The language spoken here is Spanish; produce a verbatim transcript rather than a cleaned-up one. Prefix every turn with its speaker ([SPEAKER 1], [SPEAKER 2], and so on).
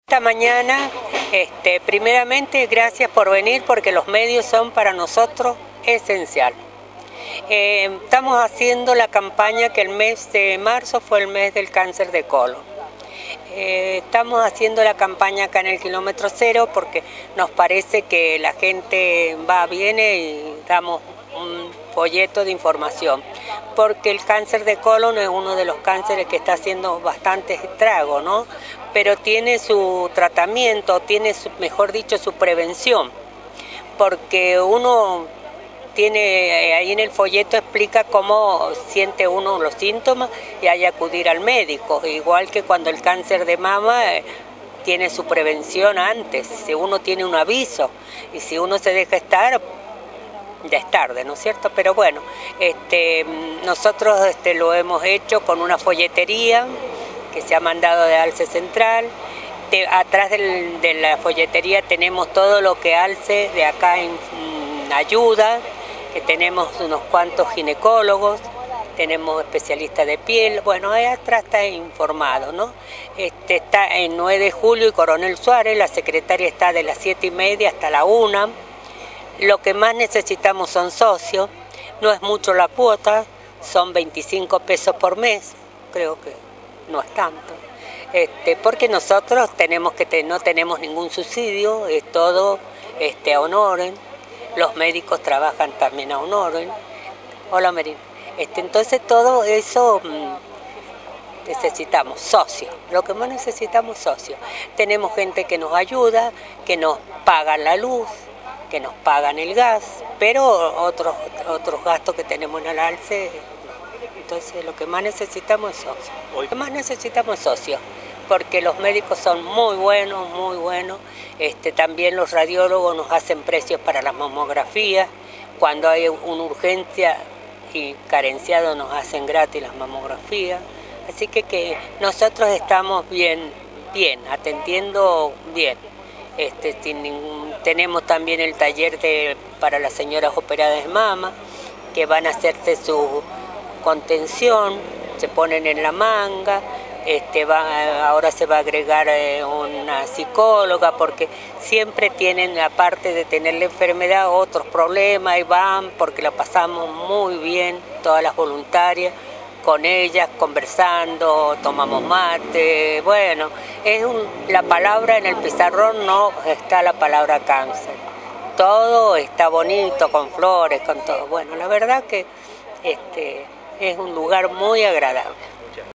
[SPEAKER 1] Esta mañana, este, primeramente, gracias por venir porque los medios son para nosotros esencial. Eh, estamos haciendo la campaña que el mes de marzo fue el mes del cáncer de colon. Eh, estamos haciendo la campaña acá en el kilómetro cero porque nos parece que la gente va, viene y damos un folleto de información, porque el cáncer de colon es uno de los cánceres que está haciendo bastante estrago, ¿no? Pero tiene su tratamiento, tiene, su, mejor dicho, su prevención, porque uno tiene, ahí en el folleto explica cómo siente uno los síntomas y hay que acudir al médico, igual que cuando el cáncer de mama eh, tiene su prevención antes, si uno tiene un aviso y si uno se deja estar, ya es tarde, ¿no es cierto? Pero bueno, este, nosotros este, lo hemos hecho con una folletería que se ha mandado de Alce Central. De, atrás del, de la folletería tenemos todo lo que Alce de acá en, en ayuda, que tenemos unos cuantos ginecólogos, tenemos especialistas de piel, bueno, ahí atrás está informado, ¿no? Este, está en nueve de julio y Coronel Suárez, la secretaria está de las siete y media hasta la una. Lo que más necesitamos son socios, no es mucho la cuota, son veinticinco pesos por mes, creo que no es tanto, este, porque nosotros tenemos que te, no tenemos ningún subsidio, es todo este, a honoren, los médicos trabajan también a honoren. Hola Merín, este, entonces todo eso mmm, necesitamos socios, lo que más necesitamos socios. Tenemos gente que nos ayuda, que nos paga la luz, que nos pagan el gas, pero otros, otros gastos que tenemos en el Alce, entonces lo que más necesitamos es socios. Lo que más necesitamos es socios, porque los médicos son muy buenos, muy buenos, este, también los radiólogos nos hacen precios para las mamografías, cuando hay una urgencia y carenciado nos hacen gratis las mamografías, así que, que nosotros estamos bien, bien, atendiendo bien. Este, sin ningún, tenemos también el taller de, para las señoras operadas de mama, que van a hacerse su contención, se ponen en la manga, este, va, ahora se va a agregar eh, una psicóloga, porque siempre tienen, aparte de tener la enfermedad, otros problemas y van, porque la pasamos muy bien, todas las voluntarias, con ellas, conversando, tomamos mate, bueno, es un, la palabra en el pizarrón no está la palabra cáncer. Todo está bonito, con flores, con todo. Bueno, la verdad que este, es un lugar muy agradable.